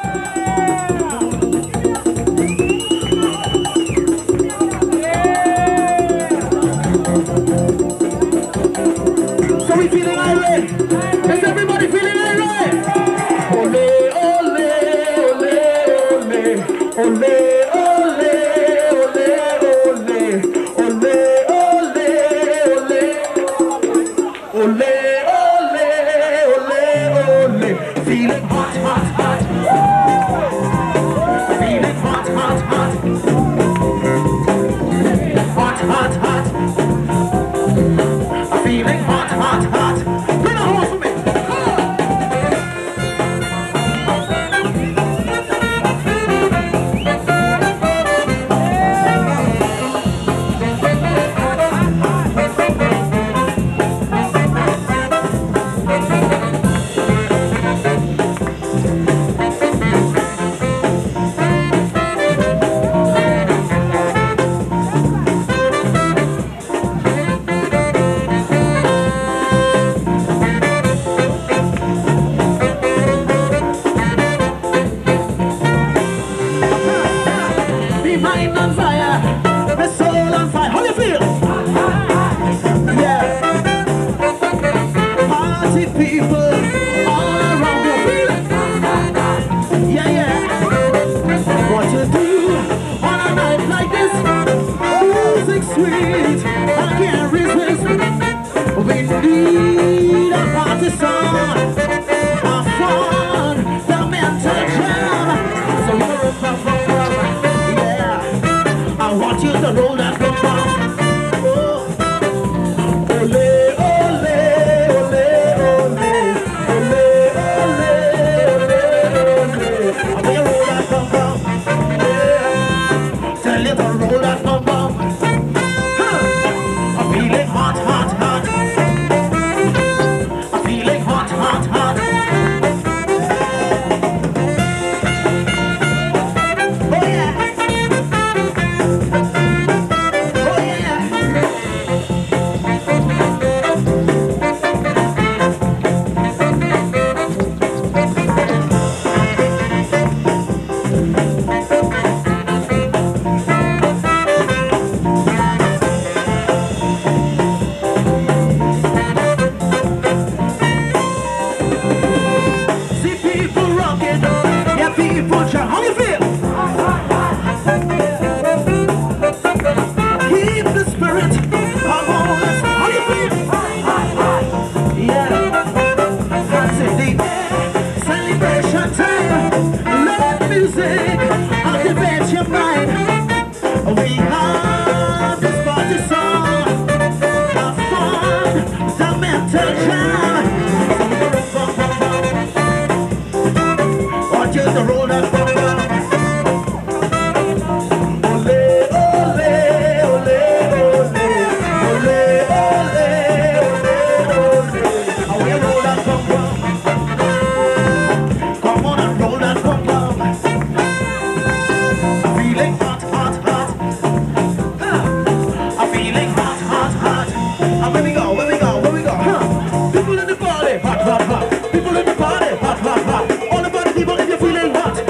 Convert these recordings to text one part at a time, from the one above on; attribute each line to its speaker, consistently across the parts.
Speaker 1: So we feeling irate? Is everybody feeling irate? Ole, ole, ole, ole, ole, ole, ole, ole, ole, ole, ole. Feeling hot, hot, hot. Feeling hot, hot, hot. Hot, hot, hot. Feeling hot, hot, hot. Bring a horse for me. Be mind on fire, the soul on fire. How you feel? Yeah. Party people all around you. Feel it? Yeah, yeah. What you do on a night like this? Music sweet, I can't resist. We need a party song, a fun, the mental jam. So you're a I want you to roll that bum bum. Oh. Ole, ole, ole, ole, ole, ole, ole, ole. I want you to roll that bum bum. Yeah. Tell you to roll that bum bum. Huh. I'm feeling hot, hot, hot. I'm feeling hot, hot, hot. Oh yeah. People shout, how you feel? Keep the spirit, come on, how you feel? Yeah, that's it, the air, celebration time, love music, activate your mind. We have this party song, have fun, the mental jam. Just to roll that bum bum. Ole, ole, ole, ole, ole, ole, ole. How we roll that bum bum? Come on and roll that bum bum. I'm feeling hot, hot, hot. I'm feeling hot, hot, hot. And where we go, where we go, where we go? People in the party, hot, hot, hot. People in the party, hot, hot, hot. All the party people, if you're feeling hot.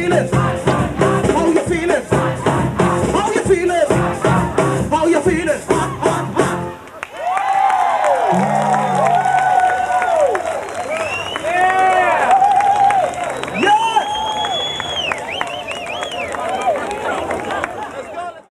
Speaker 1: feel it.